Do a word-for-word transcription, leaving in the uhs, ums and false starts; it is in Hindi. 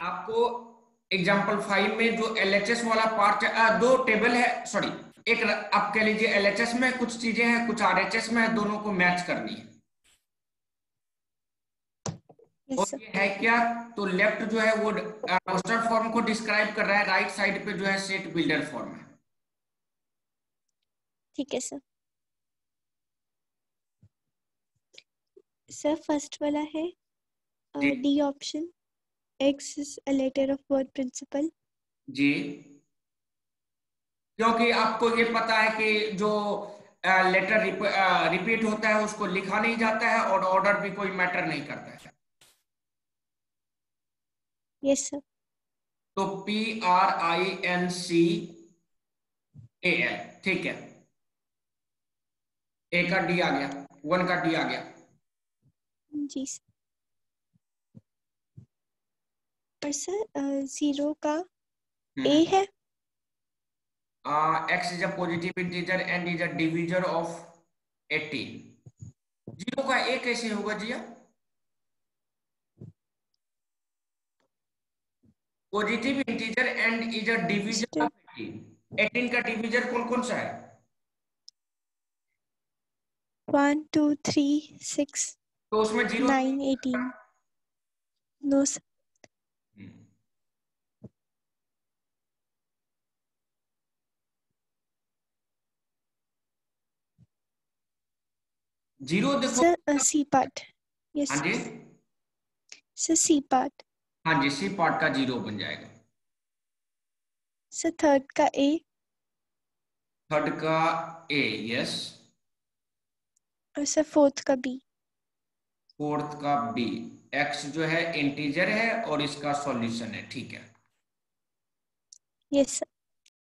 आपको एग्जाम्पल फाइव में जो एलएचएस वाला पार्ट है, दो टेबल है, सॉरी एक आप कह लीजिए एलएचएस में कुछ चीजें हैं, कुछ आरएचएस में है, दोनों को मैच करनी है। yes, और sir. ये है क्या, तो लेफ्ट जो है वो रोस्टर फॉर्म को डिस्क्राइब कर रहा है, राइट साइड पे जो है सेट बिल्डर फॉर्म है। ठीक है सर। सर फर्स्ट वाला है D option, X is a letter of word principal. जी, क्योंकि आपको ये पता है कि जो लेटर रिपीट होता है उसको लिखा नहीं जाता है और ऑर्डर भी कोई मैटर नहीं करता है। Yes sir. तो P R I N C A L, ठीक है, ए का डी आ गया, वन का डी आ गया। जी सर। और सर जीरो का ए है। X is a positive integer and is a divisor of eighteen. Zero का ए कैसे होगा जिया? Positive integer and is a divisor of eighteen. Eighteen का डिविजर कौन कौन सा है? वन टू थ्री सिक्स तो उसमें zero nine eighteen. No sir. Zero देखो सर सी पार्ट। यस हाँ जी, सर सी पार्ट। हाँ जी, सी पार्ट का जीरो बन जाएगा। सर थर्ड का ए। थर्ड का ए, यस। और सर फोर्थ का बी। फोर्थ का बी। एक्स जो है इंटीजर है और इसका सॉल्यूशन है, ठीक है। Yes sir.